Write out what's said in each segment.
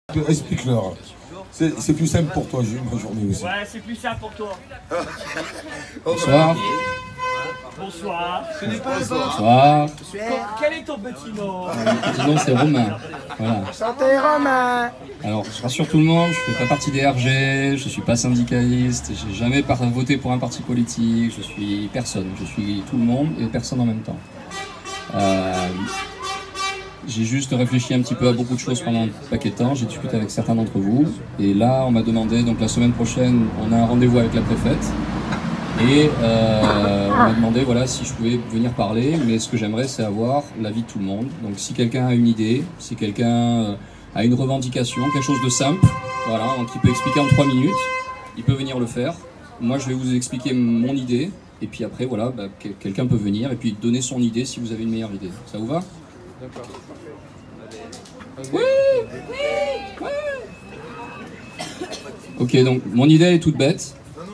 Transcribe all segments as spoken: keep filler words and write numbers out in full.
Explique-leur. C'est plus simple pour toi, j'ai eu une journée aussi. Ouais, c'est plus simple pour toi. Bonsoir. Bonsoir. Bonsoir. Quel est ton petit nom? Mon petit nom c'est Romain. Voilà. Santé Romain. Alors je rassure tout le monde, je fais pas partie des R G, je suis pas syndicaliste, j'ai jamais voté pour un parti politique, je suis personne, je suis tout le monde et personne en même temps. Euh, J'ai juste réfléchi un petit peu à beaucoup de choses pendant un paquet de temps, j'ai discuté avec certains d'entre vous, et là on m'a demandé, donc la semaine prochaine, on a un rendez-vous avec la préfète, et euh, on m'a demandé voilà, si je pouvais venir parler, mais ce que j'aimerais c'est avoir l'avis de tout le monde. Donc si quelqu'un a une idée, si quelqu'un a une revendication, quelque chose de simple, voilà, qui peut expliquer en trois minutes, il peut venir le faire. Moi je vais vous expliquer mon idée, et puis après voilà, bah, quelqu'un peut venir et puis donner son idée si vous avez une meilleure idée. Ça vous va? D'accord. Oui, oui, oui. Ok, donc mon idée elle est toute bête.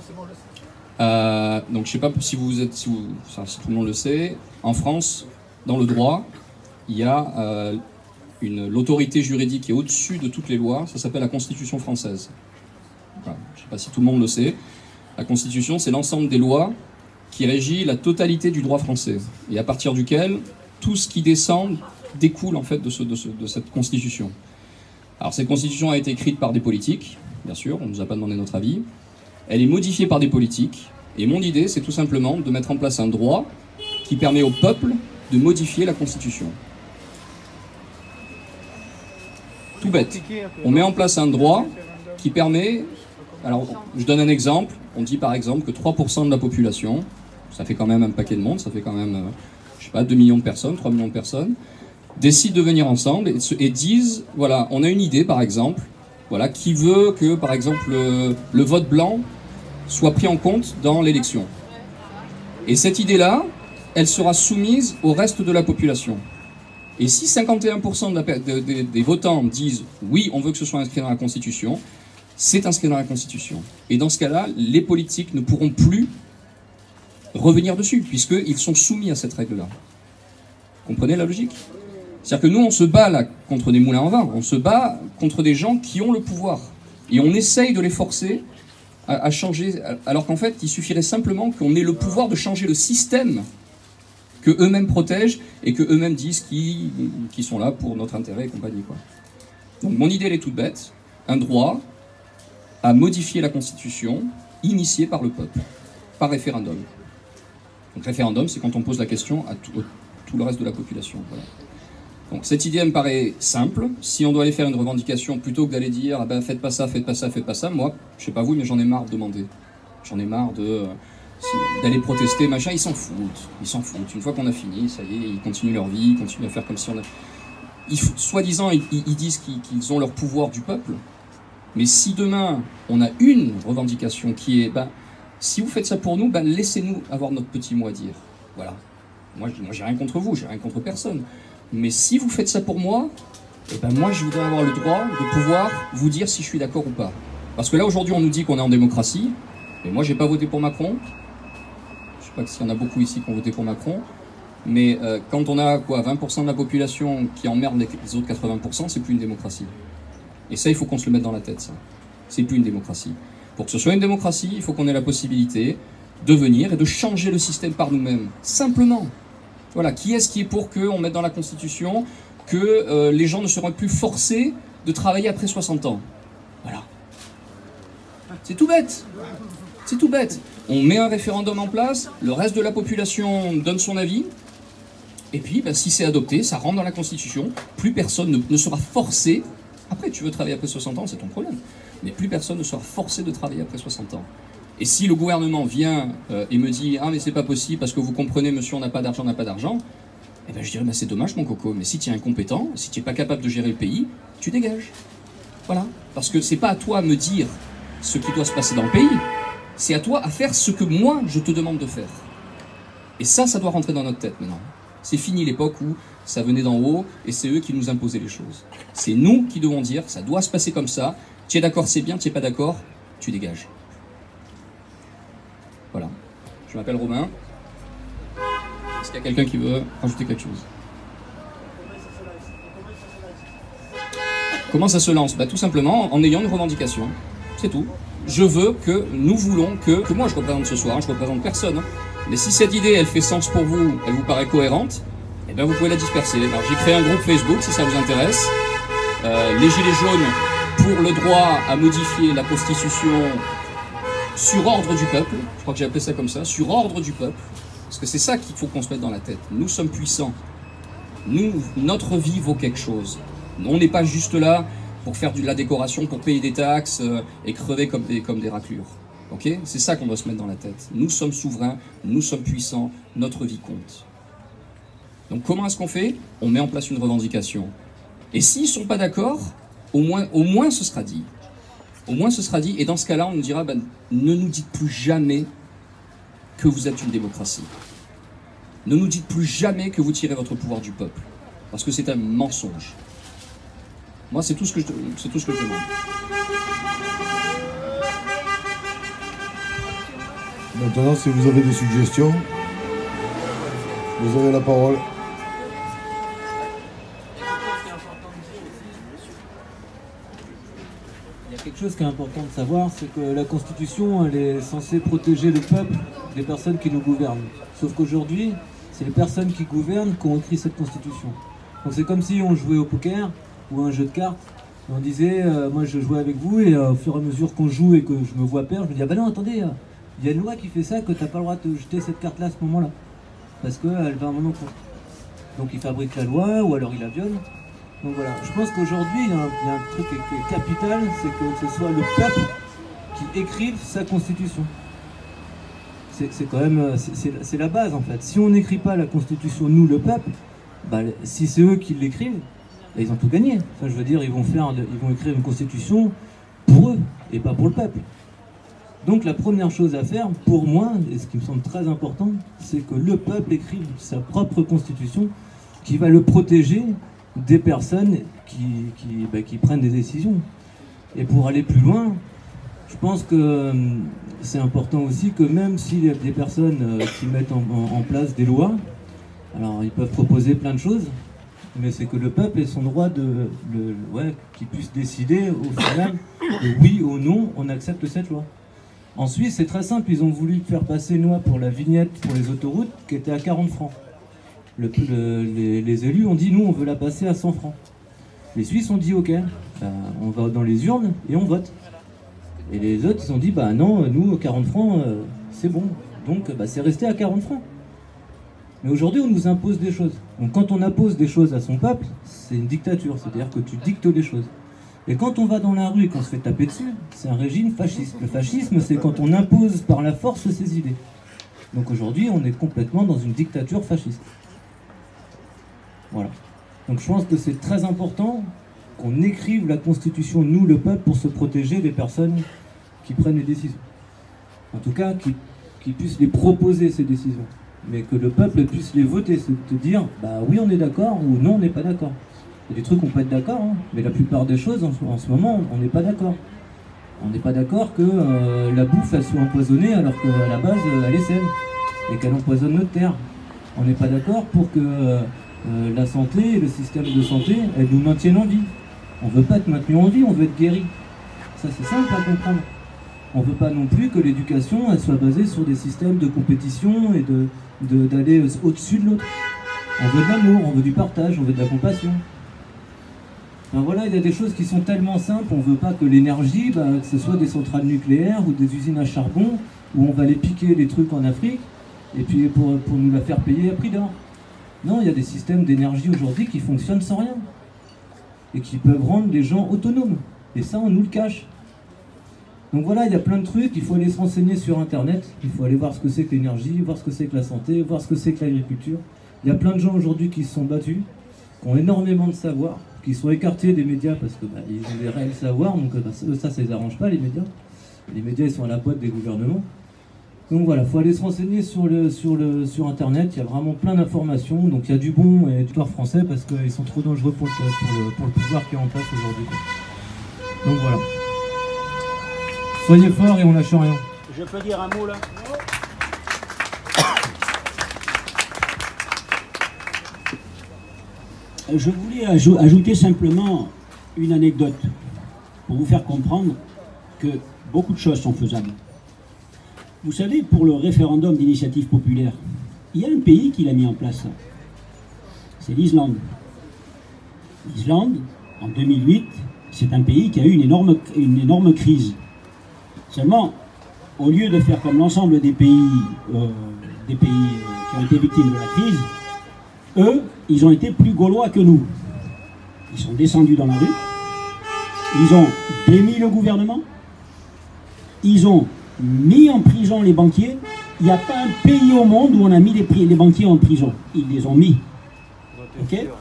Euh, donc je sais pas si vous êtes, si, vous, enfin, si tout le monde le sait, en France, dans le droit, il y a euh, une l'autorité juridique qui est au-dessus de toutes les lois. Ça s'appelle la Constitution française. Voilà. Je sais pas si tout le monde le sait. La Constitution, c'est l'ensemble des lois qui régit la totalité du droit français et à partir duquel tout ce qui descend découle en fait de, ce, de, ce, de cette constitution. Alors cette constitution a été écrite par des politiques, bien sûr, on ne nous a pas demandé notre avis. Elle est modifiée par des politiques, et mon idée c'est tout simplement de mettre en place un droit qui permet au peuple de modifier la constitution. Tout bête. On met en place un droit qui permet... Alors, je donne un exemple. On dit par exemple que trois pour cent de la population, ça fait quand même un paquet de monde, ça fait quand même... je sais pas, deux millions de personnes, trois millions de personnes, décident de venir ensemble et, et disent, voilà, on a une idée par exemple, voilà, qui veut que par exemple le, le vote blanc soit pris en compte dans l'élection. Et cette idée-là, elle sera soumise au reste de la population. Et si cinquante et un pour cent de la, de, de, des votants disent, oui, on veut que ce soit inscrit dans la Constitution, c'est inscrit dans la Constitution. Et dans ce cas-là, les politiques ne pourront plus revenir dessus, puisqu'ils sont soumis à cette règle-là. Comprenez la logique? C'est-à-dire que nous, on se bat là contre des moulins en vin, on se bat contre des gens qui ont le pouvoir. Et on essaye de les forcer à, à changer, alors qu'en fait, il suffirait simplement qu'on ait le pouvoir de changer le système que eux-mêmes protègent et que eux-mêmes disent qu'ils qui sont là pour notre intérêt et compagnie, quoi. Donc mon idée, elle est toute bête. Un droit à modifier la Constitution initié par le peuple, par référendum. Donc référendum, c'est quand on pose la question à tout, tout le reste de la population. Voilà. Donc cette idée elle me paraît simple. Si on doit aller faire une revendication, plutôt que d'aller dire ah ben, faites pas ça, faites pas ça, faites pas ça, moi, je sais pas vous, mais j'en ai marre de demander. J'en ai marre de euh, d'aller protester, machin, ils s'en foutent. Ils s'en foutent. Une fois qu'on a fini, ça y est, ils continuent leur vie, ils continuent à faire comme si on a... Soi-disant, ils, ils disent qu'ils qu'ils ont leur pouvoir du peuple. Mais si demain, on a une revendication qui est... Ben, si vous faites ça pour nous, ben laissez-nous avoir notre petit mot à dire. Voilà. Moi, moi j'ai rien contre vous, j'ai rien contre personne. Mais si vous faites ça pour moi, eh ben moi, je voudrais avoir le droit de pouvoir vous dire si je suis d'accord ou pas. Parce que là, aujourd'hui, on nous dit qu'on est en démocratie. Mais moi, j'ai pas voté pour Macron. Je sais pas s'il y en a beaucoup ici qui ont voté pour Macron. Mais euh, quand on a quoi, vingt pour cent de la population qui emmerde les autres quatre-vingts pour cent, c'est plus une démocratie. Et ça, il faut qu'on se le mette dans la tête, ça. C'est plus une démocratie. Pour que ce soit une démocratie, il faut qu'on ait la possibilité de venir et de changer le système par nous-mêmes. Simplement. Voilà. Qui est-ce qui est pour qu'on mette dans la Constitution que euh, les gens ne seront plus forcés de travailler après soixante ans? Voilà. C'est tout bête. C'est tout bête. On met un référendum en place, le reste de la population donne son avis, et puis ben, si c'est adopté, ça rentre dans la Constitution, plus personne ne, ne sera forcé. Après, tu veux travailler après soixante ans, c'est ton problème. Mais plus personne ne sera forcé de travailler après soixante ans. Et si le gouvernement vient euh, et me dit « Ah, mais c'est pas possible parce que vous comprenez, monsieur, on n'a pas d'argent, on n'a pas d'argent », eh ben je dirais bah, « C'est dommage, mon coco, mais si tu es incompétent, si tu n'es pas capable de gérer le pays, tu dégages. » Voilà. Parce que c'est pas à toi à me dire ce qui doit se passer dans le pays, c'est à toi à faire ce que moi, je te demande de faire. Et ça, ça doit rentrer dans notre tête maintenant. C'est fini l'époque où ça venait d'en haut et c'est eux qui nous imposaient les choses. C'est nous qui devons dire, ça doit se passer comme ça, tu es d'accord, c'est bien, tu n'es pas d'accord, tu dégages. Voilà. Je m'appelle Romain. Est-ce qu'il y a quelqu'un qui veut rajouter quelque chose? Comment ça se lance? Bah, tout simplement en ayant une revendication. C'est tout. Je veux que, nous voulons que, que moi je représente ce soir, hein, je représente personne. Hein. Mais si cette idée, elle fait sens pour vous, elle vous paraît cohérente, eh bien vous pouvez la disperser. Alors j'ai créé un groupe Facebook, si ça vous intéresse. Euh, les Gilets jaunes pour le droit à modifier la Constitution sur ordre du peuple. Je crois que j'ai appelé ça comme ça, sur ordre du peuple. Parce que c'est ça qu'il faut qu'on se mette dans la tête. Nous sommes puissants. Nous, notre vie vaut quelque chose. On n'est pas juste là pour faire de la décoration, pour payer des taxes euh, et crever comme des, comme des raclures. Okay, c'est ça qu'on doit se mettre dans la tête. Nous sommes souverains, nous sommes puissants, notre vie compte. Donc comment est-ce qu'on fait? On met en place une revendication. Et s'ils ne sont pas d'accord, au moins, au moins ce sera dit. Au moins ce sera dit, et dans ce cas-là, on nous dira, ben, ne nous dites plus jamais que vous êtes une démocratie. Ne nous dites plus jamais que vous tirez votre pouvoir du peuple. Parce que c'est un mensonge. Moi, c'est tout ce que je, c'est tout ce que je demande. Maintenant, si vous avez des suggestions, vous avez la parole. Il y a quelque chose qui est important de savoir, c'est que la Constitution, elle est censée protéger le peuple des personnes qui nous gouvernent. Sauf qu'aujourd'hui, c'est les personnes qui gouvernent qui ont écrit cette Constitution. Donc c'est comme si on jouait au poker ou à un jeu de cartes, et on disait, euh, moi je jouais avec vous, et euh, au fur et à mesure qu'on joue et que je me vois perdre, je me dis, ah bah non, attendez, il y a une loi qui fait ça, que tu n'as pas le droit de jeter cette carte-là à ce moment-là, parce qu'elle va à mon encontre. Donc il fabrique la loi, ou alors il la viole. Donc voilà, je pense qu'aujourd'hui, il y, y a un truc qui est capital, c'est que ce soit le peuple qui écrive sa Constitution. C'est quand même, c'est la base en fait. Si on n'écrit pas la Constitution, nous, le peuple, bah, si c'est eux qui l'écrivent, bah, ils ont tout gagné. Enfin, je veux dire, ils vont, faire, ils vont écrire une Constitution pour eux, et pas pour le peuple. Donc la première chose à faire, pour moi, et ce qui me semble très important, c'est que le peuple écrive sa propre Constitution qui va le protéger des personnes qui, qui, bah, qui prennent des décisions. Et pour aller plus loin, je pense que euh, c'est important aussi que même s'il y a des personnes euh, qui mettent en, en, en place des lois, alors ils peuvent proposer plein de choses, mais c'est que le peuple ait son droit de, de ouais, qu'il puisse décider au final, de oui ou non, on accepte cette loi. En Suisse, c'est très simple, ils ont voulu faire passer une loi pour la vignette pour les autoroutes qui était à quarante francs. Le, le, les, les élus ont dit, nous, on veut la passer à cent francs. Les Suisses ont dit, ok, ben, on va dans les urnes et on vote. Et les autres, ils ont dit, bah non, nous, quarante francs, euh, c'est bon. Donc, bah, c'est resté à quarante francs. Mais aujourd'hui, on nous impose des choses. Donc, quand on impose des choses à son peuple, c'est une dictature. C'est-à-dire que tu dictes les choses. Et quand on va dans la rue et qu'on se fait taper dessus, c'est un régime fasciste. Le fascisme, c'est quand on impose par la force ses idées. Donc aujourd'hui, on est complètement dans une dictature fasciste. Voilà. Donc je pense que c'est très important qu'on écrive la Constitution, nous, le peuple, pour se protéger des personnes qui prennent les décisions. En tout cas, qui, qui puissent les proposer, ces décisions. Mais que le peuple puisse les voter, c'est de dire, bah oui, on est d'accord, ou non, on n'est pas d'accord. Il y a des trucs qu'on peut être d'accord, hein, mais la plupart des choses, en, en ce moment, on n'est pas d'accord. On n'est pas d'accord que euh, la bouffe, elle soit empoisonnée, alors qu'à la base, elle est saine, et qu'elle empoisonne notre terre. On n'est pas d'accord pour que euh, euh, la santé, le système de santé, elle nous maintienne en vie. On ne veut pas être maintenu en vie, on veut être guéri. Ça, c'est simple à comprendre. On ne veut pas non plus que l'éducation, elle soit basée sur des systèmes de compétition et de, de, d'aller au-dessus de l'autre. On veut de l'amour, on veut du partage, on veut de la compassion. Ben voilà, il y a des choses qui sont tellement simples, on ne veut pas que l'énergie, bah, que ce soit des centrales nucléaires ou des usines à charbon, où on va les piquer les trucs en Afrique, et puis pour, pour nous la faire payer à prix d'or. Non, il y a des systèmes d'énergie aujourd'hui qui fonctionnent sans rien, et qui peuvent rendre les gens autonomes. Et ça, on nous le cache. Donc voilà, il y a plein de trucs, il faut aller se renseigner sur Internet, il faut aller voir ce que c'est que l'énergie, voir ce que c'est que la santé, voir ce que c'est que l'agriculture. Il y a plein de gens aujourd'hui qui se sont battus, qui ont énormément de savoir, qui sont écartés des médias parce qu'ils bah, ont des réels savoirs, donc bah, ça, ça les arrange pas, les médias. Les médias, ils sont à la pote des gouvernements. Donc voilà, il faut aller se renseigner sur, le, sur, le, sur Internet, il y a vraiment plein d'informations, donc il y a du bon et du tort français parce qu'ils sont trop dangereux pour le, pour le, pour le pouvoir qui est en place aujourd'hui. Donc voilà. Soyez forts et on lâche rien. Je peux dire un mot là? Je voulais aj ajouter simplement une anecdote pour vous faire comprendre que beaucoup de choses sont faisables. Vous savez, pour le référendum d'initiative populaire, il y a un pays qui l'a mis en place. C'est l'Islande. L'Islande, en deux mille huit, c'est un pays qui a eu une énorme, une énorme crise. Seulement, au lieu de faire comme l'ensemble des pays, euh, des pays euh, qui ont été victimes de la crise, eux, ils ont été plus gaulois que nous. Ils sont descendus dans la rue, ils ont démis le gouvernement, ils ont mis en prison les banquiers. Il n'y a pas un pays au monde où on a mis les, les banquiers en prison. Ils les ont mis. Ok ? Et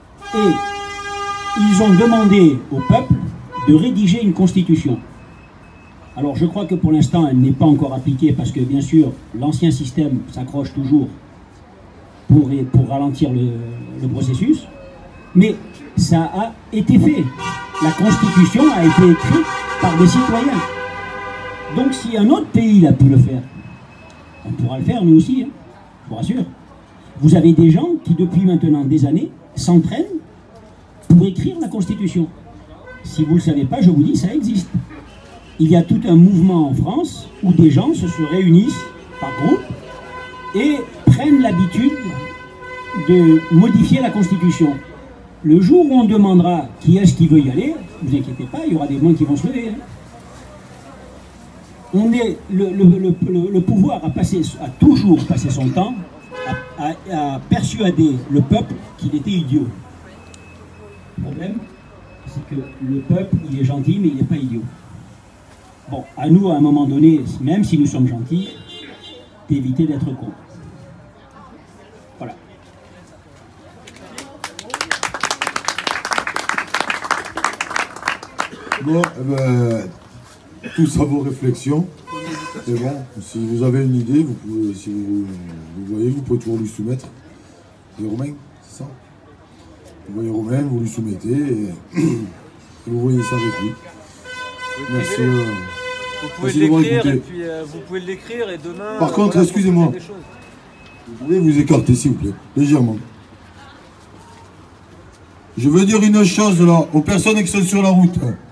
ils ont demandé au peuple de rédiger une constitution. Alors je crois que pour l'instant elle n'est pas encore appliquée parce que bien sûr l'ancien système s'accroche toujours pour, pour ralentir le, le processus. Mais ça a été fait. La constitution a été écrite par des citoyens. Donc si un autre pays a pu le faire, on pourra le faire nous aussi, hein, je vous rassure. Vous avez des gens qui depuis maintenant des années s'entraînent pour écrire la Constitution. Si vous ne le savez pas, je vous dis, ça existe. Il y a tout un mouvement en France où des gens se, se réunissent par groupe et prennent l'habitude de modifier la Constitution. Le jour où on demandera qui est-ce qui veut y aller, ne vous inquiétez pas, il y aura des gens qui vont se lever. Hein. On est, le, le, le, le pouvoir a, passé, a toujours passé son temps à, à, à persuader le peuple qu'il était idiot. Le problème, c'est que le peuple, il est gentil, mais il n'est pas idiot. Bon, à nous, à un moment donné, même si nous sommes gentils, d'éviter d'être cons. Voilà. Bon, eh ben, tous à vos réflexions. C'est bon. Si vous avez une idée, vous pouvez, si vous, vous voyez, vous pouvez toujours lui soumettre. C'est Romain, c'est ça? Vous voyez Romain, vous lui soumettez et, et vous voyez ça avec lui. Merci. Euh, vous pouvez l'écrire et puis euh, vous pouvez l'écrire et demain. Par euh, contre, voilà, excusez-moi. Vous pouvez vous écarter, s'il vous plaît, légèrement. Je veux dire une chose là, aux personnes qui sont sur la route.